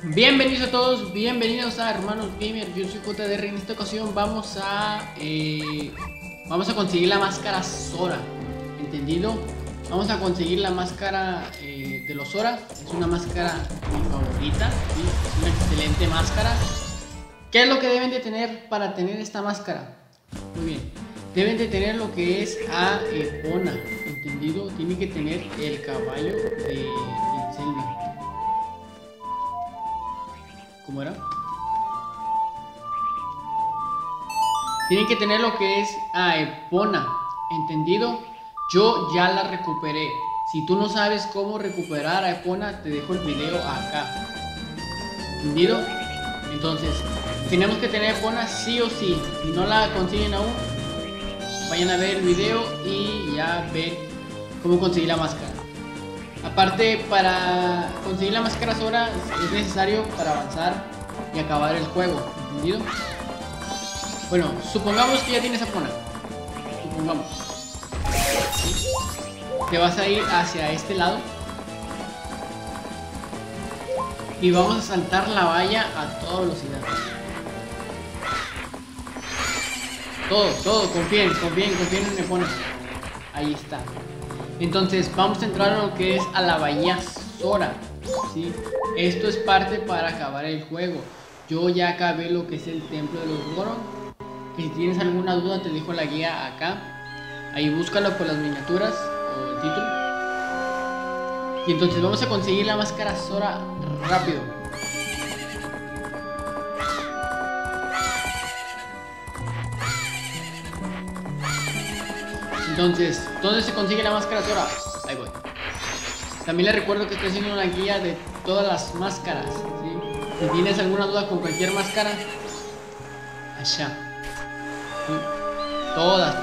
Bienvenidos a todos, bienvenidos a Hermanos Gamer. Yo soy JDR. En esta ocasión vamos a conseguir la máscara Sora. ¿Entendido? Vamos a conseguir la máscara de los Sora. Es una máscara mi favorita, ¿sí? Es una excelente máscara. ¿Qué es lo que deben de tener para tener esta máscara? Muy bien, deben de tener lo que es a Epona. ¿Entendido? Tienen que tener el caballo de Zelda. ¿Cómo era? Tienen que tener lo que es a Epona. ¿Entendido? Yo ya la recuperé. Si tú no sabes cómo recuperar a Epona, te dejo el video acá. ¿Entendido? Entonces, tenemos que tener Epona sí o sí. Si no la consiguen aún, vayan a ver el video y ya ven cómo conseguir la máscara. Aparte, para conseguir la máscara Sora es necesario para avanzar y acabar el juego, ¿entendido? Bueno, supongamos que ya tienes a Epona. Supongamos. ¿Sí? Te vas a ir hacia este lado y vamos a saltar la valla a toda velocidad. Todo, confíen en Epona. Ahí está. Entonces vamos a entrar a lo que es a la bahía Sora, ¿sí? Esto es parte para acabar el juego. Yo ya acabé lo que es el templo de los Goron. Que si tienes alguna duda te dejo la guía acá. Ahí búscalo por las miniaturas o el título. Y entonces vamos a conseguir la máscara Sora rápido. Entonces, ¿dónde se consigue la máscara Sora? Ahí voy. También les recuerdo que estoy haciendo una guía de todas las máscaras, ¿sí? Si tienes alguna duda con cualquier máscara, allá. ¿Sí? Todas.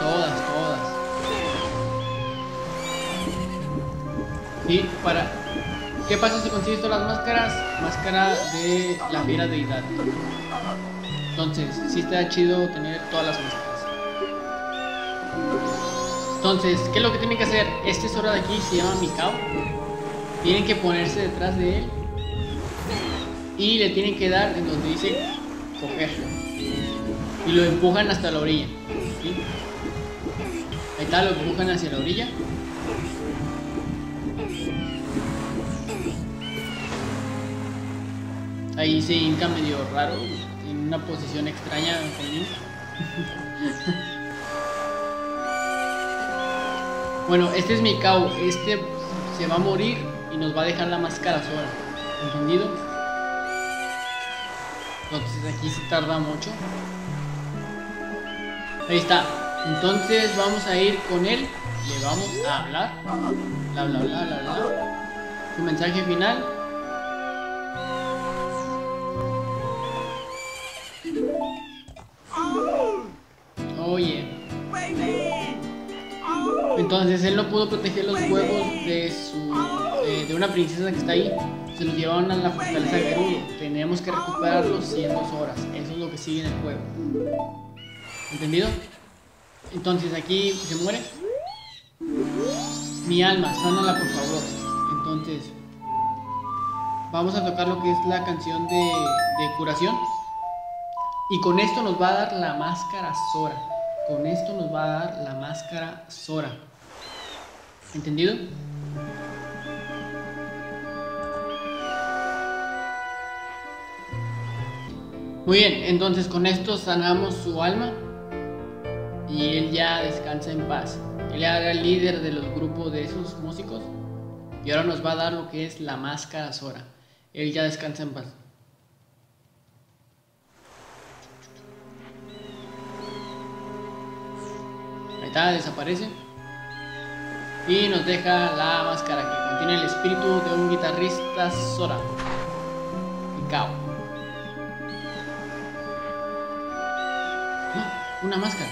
¿Sí? ¿Qué pasa si consigues todas las máscaras? Máscara de la fiera deidad. Entonces, sí está chido tener todas las máscaras. Entonces, ¿qué es lo que tienen que hacer? Este Sora de aquí se llama Mikao. Tienen que ponerse detrás de él y le tienen que dar en donde dice coger y lo empujan hasta la orilla, ¿sí? Ahí está, lo empujan hacia la orilla. Ahí se hinca medio raro, en una posición extraña conmigo. Bueno, este es Mikao, este se va a morir y nos va a dejar la máscara Sora, ¿entendido? Entonces aquí se tarda mucho. Ahí está. Entonces vamos a ir con él, le vamos a hablar, bla. Su mensaje final. Oye. Entonces él no pudo proteger los huevos de una princesa que está ahí. Se los llevaron a la fortaleza de Gerudo. Tenemos que recuperarlos en 2 horas. Eso es lo que sigue en el juego. ¿Entendido? Entonces aquí se muere. Mi alma, sánala por favor. Entonces vamos a tocar lo que es la canción de curación. Y con esto nos va a dar la máscara Sora. Con esto nos va a dar la máscara Sora. ¿Entendido? Muy bien, entonces con esto sanamos su alma y él ya descansa en paz. Él era el líder de los grupos de esos músicos y ahora nos va a dar lo que es la máscara Sora. Él ya descansa en paz. Ahí está, desaparece y nos deja la máscara que contiene el espíritu de un guitarrista Sora, Mikao. Una máscara.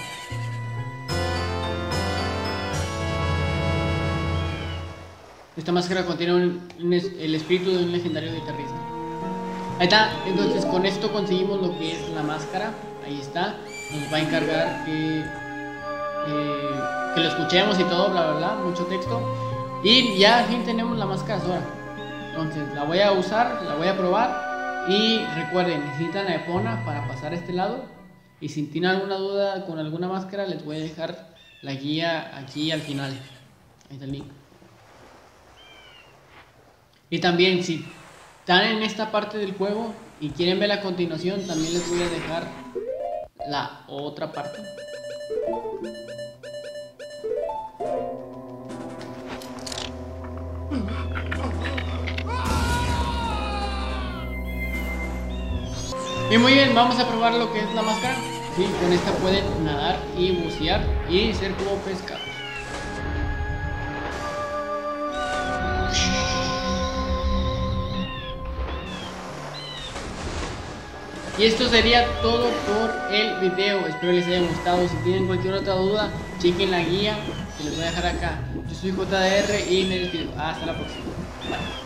Esta máscara contiene el espíritu de un legendario guitarrista. Ahí está. Entonces con esto conseguimos lo que es la máscara. Ahí está. Nos va a encargar que lo escuchemos y todo, bla, mucho texto. Y ya al fin tenemos la máscara Sora. Entonces la voy a usar, la voy a probar Y recuerden, necesitan la Epona para pasar a este lado. Y si tienen alguna duda con alguna máscara, les voy a dejar la guía aquí al final. Ahí está el link. Y también si están en esta parte del juego y quieren ver la continuación, también les voy a dejar la otra parte. Y muy bien, vamos a probar lo que es la máscara. Sí, con esta pueden nadar y bucear y ser como pescados. Y esto sería todo por el video. Espero les haya gustado. Si tienen cualquier otra duda, chequen la guía que les voy a dejar acá. Yo soy JDR y me despido. Hasta la próxima. Bye.